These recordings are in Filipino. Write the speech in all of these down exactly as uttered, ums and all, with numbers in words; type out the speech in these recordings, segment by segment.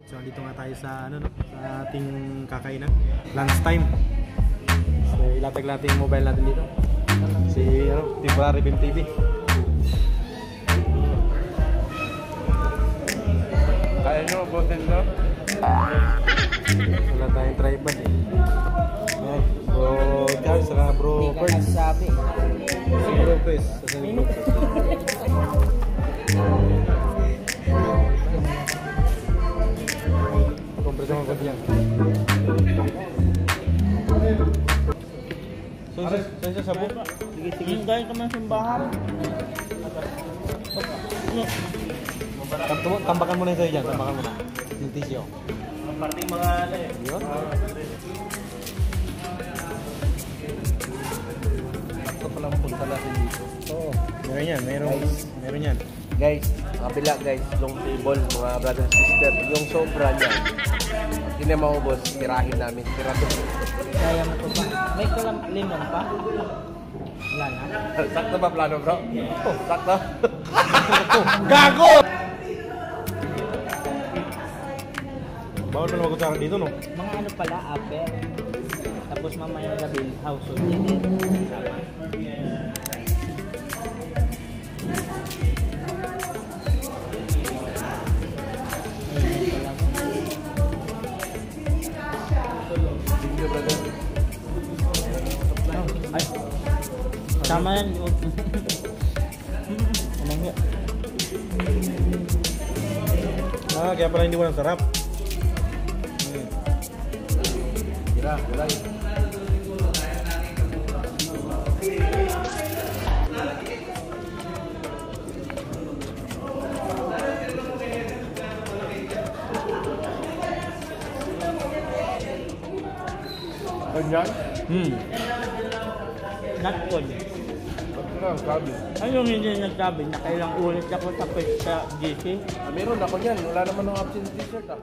So dito nga tayo sa ano no, sa ating kakainan. Lunch time. So ilatag-latag yung mobile natin dito. Si ano, temporary B I M T V. Kaya nyo, botin no? Wala tayong tripod eh. Oh, bro Charles, saka bro Perks. Sabi. Si bro Perks. Saan yung bro Perks? Kompresyon ko diyan. Saan saan siya sabon? Sige, sige. Dahil ka man simbahan. Tam- Tambakan mo na yung sa'yo dyan, tambakan mo na. Yung tissue. Parting mga ano eh. Yun? Ito palang punta natin dito. Oo. Meron yan, meron, meron yan. Guys, kabila guys, long table, mga brother and sister. Yung sobra niya, hindi na maubos, tirahin namin. Tira to. Kaya mo to ba? May kulang limon pa? Wala na. Sakto ba plano bro? Oh, sakto. Gago! Bawal pa na mag-utsara dito, no? Mga ano pala, upper. Tapos mamaya gabi, house of chicken. Sama. Thank you brother. Ay. Tama yan. Ano nga? Ah, kaya pala hindi mo ng sarap. Hmm. Tira, walay. Ganyan? Hmm. Not good. Ba't ka lang sabi? Ano yung hindi nagsabi? Nakailang ulit ako sa pwede sa G C? Ah, meron ako niyan. Wala naman ng absent t-shirt ah.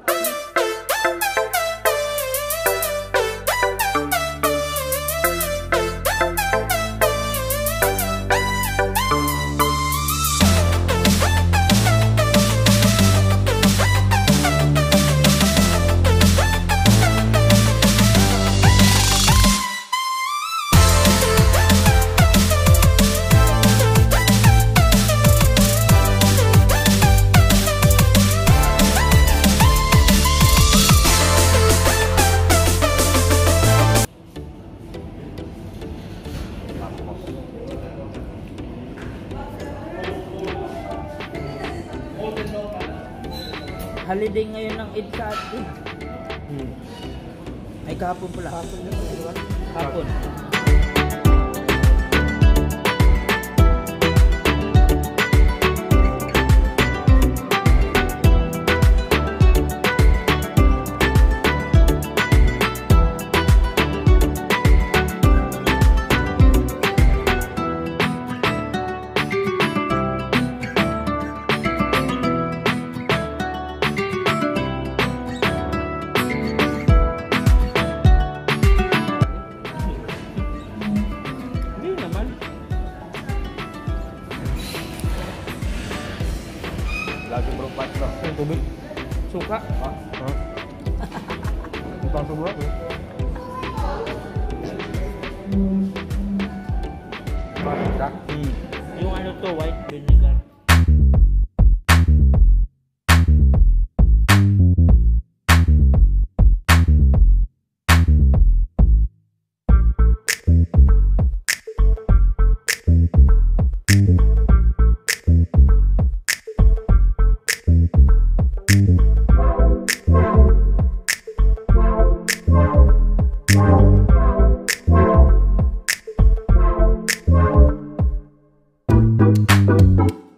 Holiday ngayon ng Eid sa atin. Hmm. Ay kahapon pala. Kahapon yun, di ba? Kahapon. Hindi naman. Lagi bro pat no. Yung tubig. Suka. Ha? Ha? Ito ang sobra. Masak. Hmm. Yung ano to, white vinegar. Hmm.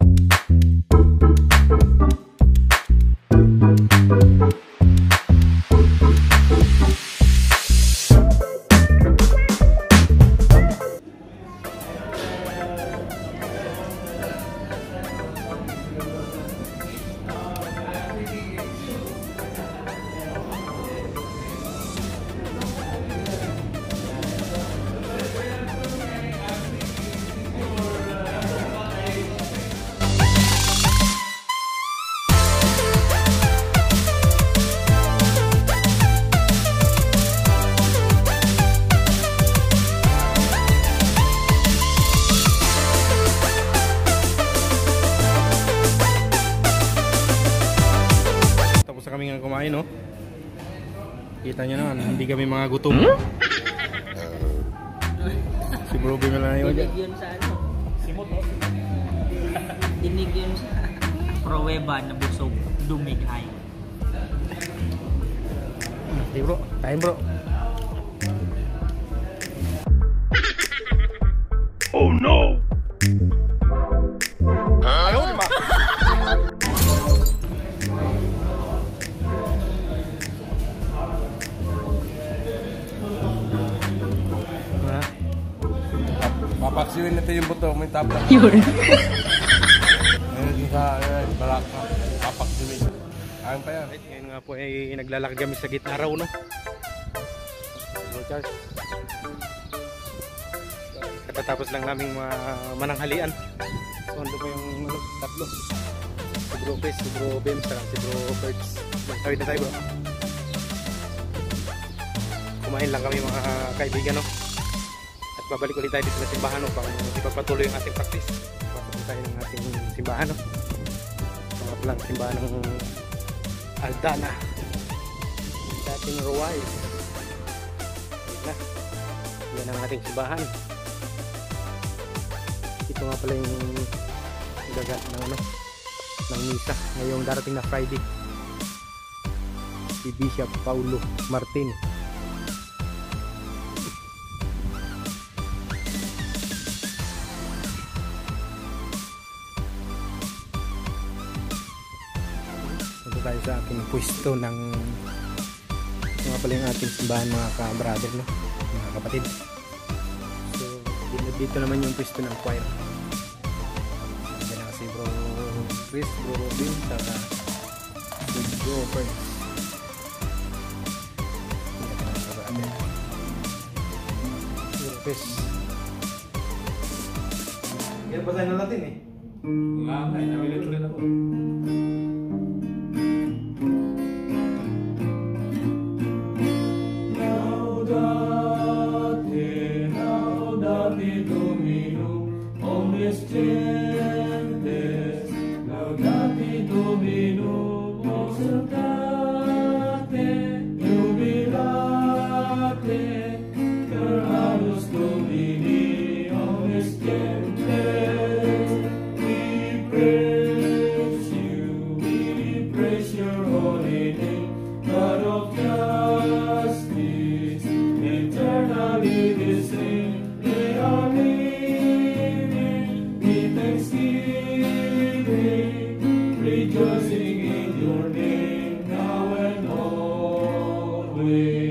na kami nga kumain, no? Kita nyo naman, hindi kami mga gutom. Si Bro Bim na yun. Dinig yun sa ano? Simot, no? Dinig yun sa pruweba na busog, dumighay. Hindi bro, kain bro. Oh no! Ayaw di ba? Papaksiwin natin yung buto, may tabla. Yun. Ayun sa balak ka. Papaksiwin. Ayun pa yan. Right, ngayon nga po ay naglalakad kami sa gitna raw, no? Bro Charles. Katatapos lang naming mga mananghalian. So ando pa yung ano, tatlo. Si Bro Chris, si Bro Bim, saka si Bro Perks. Tawid na tayo bro. Kumain lang kami mga kaibigan, no? At babalik ulit tayo dito sa simbahan, no? Para ipagpatuloy yung ating practice. Papatuloy tayo ng ating simbahan, no? Mga palang simbahan ng Aldana sa ating Ruwais na yan ang ating simbahan. Ito nga pala yung gagat ng ano ng misa ngayong darating na Friday, si Bishop Paulo Martin. Tayo sa ating pwesto ng ito nga pala yung ating simbahan mga ka-brother, no? Mga kapatid. So dito, dito naman yung pwesto ng choir. Yan na si Bro Chris, Bro Robin, saka si Bro Perks. Bro Chris. Yan pa tayo na natin eh. Wala ka, namilit ulit ako. Rejoicing in your name now and always.